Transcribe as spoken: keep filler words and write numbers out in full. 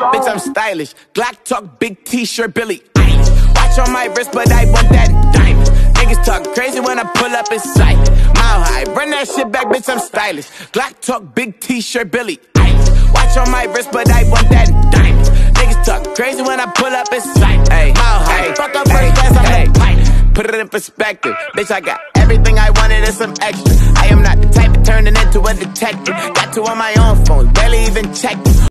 bitch, I'm stylish. Glock talk, big t-shirt, Billy Eilish. Watch on my wrist, but I want that diamond. Niggas talk crazy when I pull up in sight. Mile high, run that shit back, bitch, I'm stylish. Glock talk, big t-shirt, Billy Eilish. Watch on my wrist, but I want that diamond. Niggas talk crazy when I pull up in sight. Ay, mile high, fuck up first class, I'm the pilot. Put it in perspective, bitch, I got everything I wanted and some extra. I am not the type of turning into a detective. Got two on my own phone, barely even checked.